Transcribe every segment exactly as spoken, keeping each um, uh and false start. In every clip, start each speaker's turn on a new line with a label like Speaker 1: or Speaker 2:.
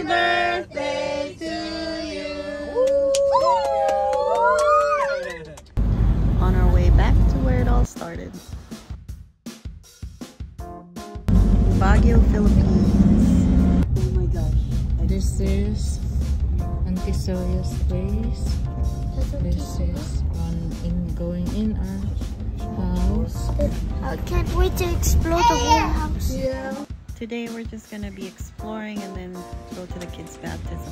Speaker 1: birthday to you.
Speaker 2: On our way back to where it all started. Baguio, Philippines.
Speaker 1: Oh my gosh.
Speaker 3: This is Auntie Soya's place. This is on in going in our house.
Speaker 4: I can't wait to explore the whole house.
Speaker 3: Yeah.
Speaker 2: Today we're just gonna be exploring and then go to the kids' baptism.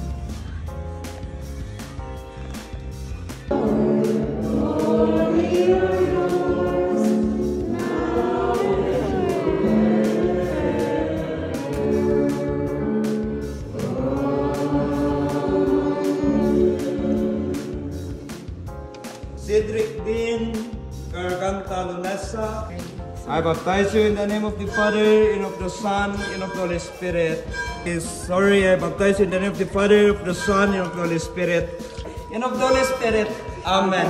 Speaker 5: Cedric Dean Garganta Lunesa. I baptize you in the name of the Father, and of the Son, and of the Holy Spirit. Yes, sorry, I baptize you in the name of the Father, of the Son, and of the Holy Spirit. And of the Holy Spirit. Amen.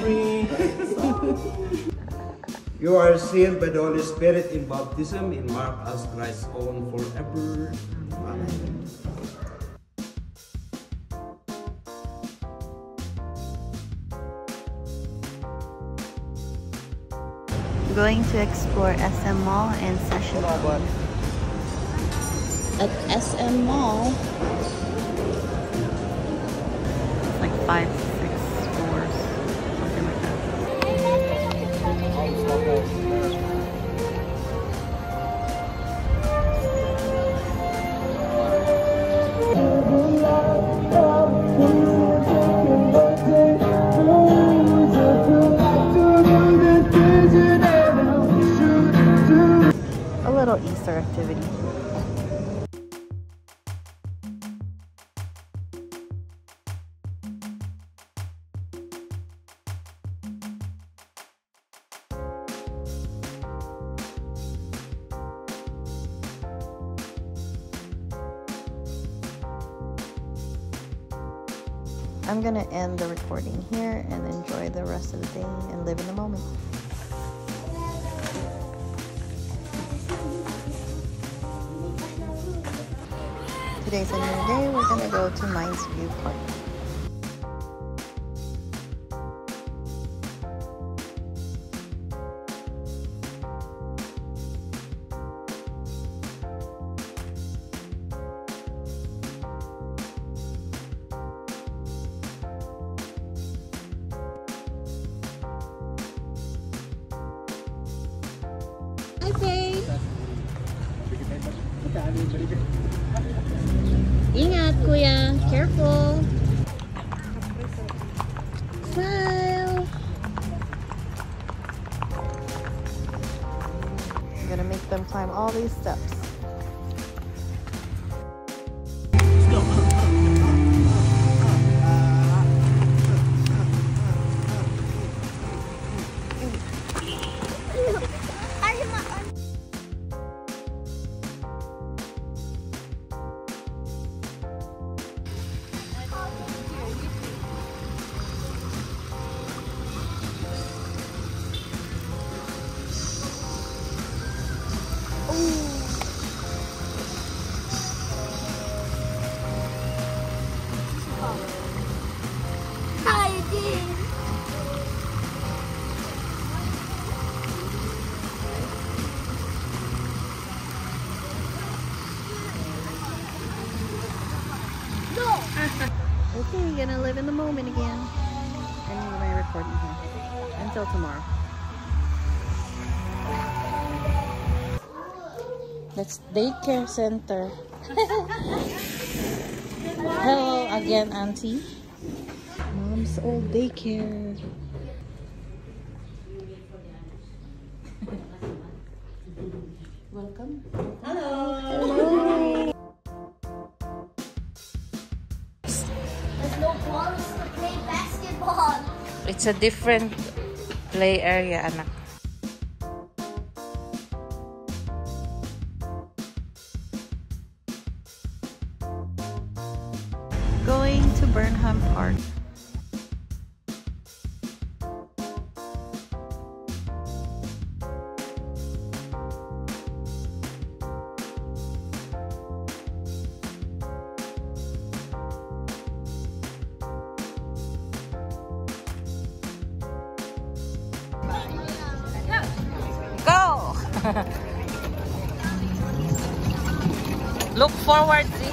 Speaker 5: You are sealed by the Holy Spirit in baptism, and marked as Christ's own forever. Amen.
Speaker 2: Going to explore S M Mall and Session. At S M Mall, it's like five, six stores, something like that. A little Easter activity. I'm gonna end the recording here and enjoy the rest of the day and live in the moment. Today's a new day. We're gonna go to Mines View Park.
Speaker 3: Okay. Ingat, kuya. Careful. Smile.
Speaker 2: I'm gonna make them climb all these steps. Okay, we're gonna live in the moment again. And my recording here. Until tomorrow.
Speaker 3: That's daycare center. Hello again, Auntie.
Speaker 2: Mom's old daycare.
Speaker 3: Welcome.
Speaker 4: There's no balls to play basketball.
Speaker 3: It's a different play area, anak.
Speaker 2: Going to Burnham Park.
Speaker 3: Look forward, see?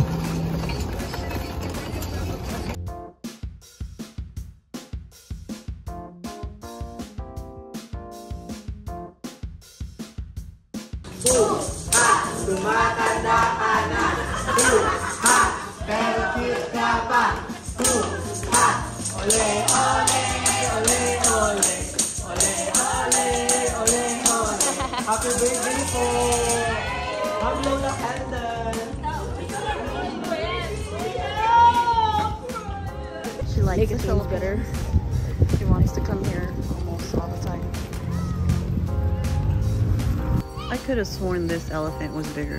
Speaker 1: Tumatanda ka na. Two, ha. Pero cute ka pa. Two, ha. Ole, ole, ole, ole. Ole, ole, ole, ole. Happy birthday po. Happy Lola Candle.
Speaker 2: She likes the things better. She wants to come here almost all the time. I could have sworn this elephant was bigger.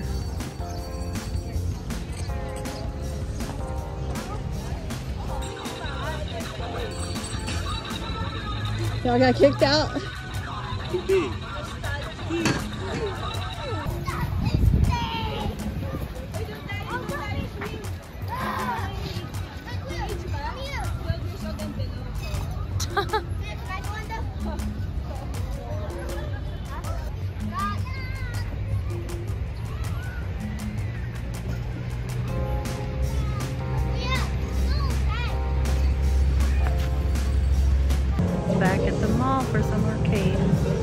Speaker 2: Y'all got kicked out? Back at the mall for some arcade.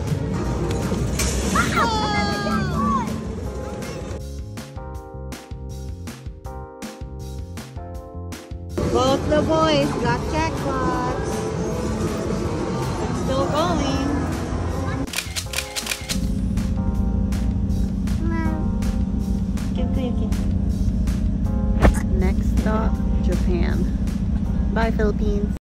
Speaker 2: Both the boys got jackpots. It's still going. Next stop, Japan. Bye, Philippines.